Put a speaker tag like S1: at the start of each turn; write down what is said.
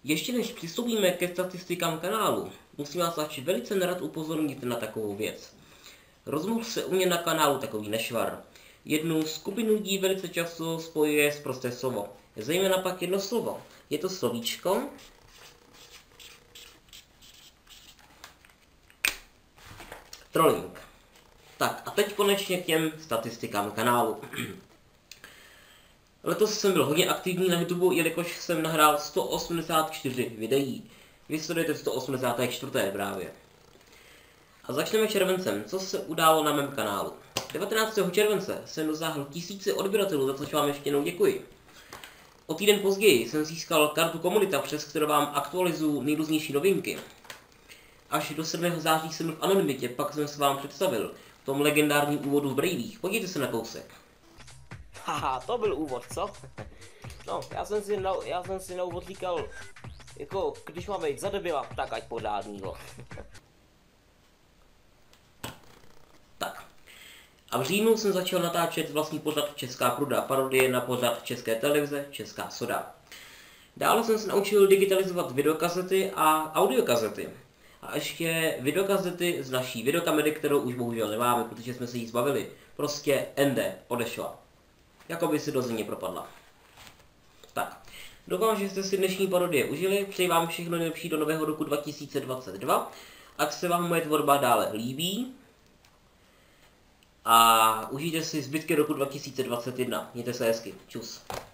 S1: Ještě než přistoupíme ke statistikám kanálu, musím vás velice nerad upozornit na takovou věc. Rozmohl se u mě na kanálu takový nešvar. Jednu skupinu lidí velice často spojuje s prosté slovo. Zejména pak jedno slovo. Je to slovíčko trolling. Tak a teď konečně k těm statistikám kanálu. Letos jsem byl hodně aktivní na YouTube, jelikož jsem nahrál 184 videí. Vy sledujete 184. právě. A začneme červencem. Co se událo na mém kanálu? 19. července jsem dosáhl 1000 odběratelů, za což vám ještě jednou děkuji. O týden později jsem získal kartu komunita, přes kterou vám aktualizuju nejrůznější novinky. Až do 7. září jsem v anonymitě, pak jsem se vám představil v tom legendárním úvodu v brejlích. Podívejte se na kousek.
S2: Haha, to byl úvod, co? No, já jsem si na úvod říkal, jako, když máme jít za debila, tak ať podá jídlo.
S1: Tak. A v říjnu jsem začal natáčet vlastní pořad Česká pruda, parodie na pořad České televize Česká soda. Dále jsem se naučil digitalizovat videokazety a audiokazety. A ještě videokazety z naší videokamery, kterou už bohužel nemáme, protože jsme se jí zbavili. Prostě ND odešla. Jakoby si do země propadla. Tak, doufám, že jste si dnešní parodie užili, přeji vám všechno nejlepší do nového roku 2022. Ať se vám moje tvorba dále líbí. A užijte si zbytky roku 2021. Mějte se hezky. Čus.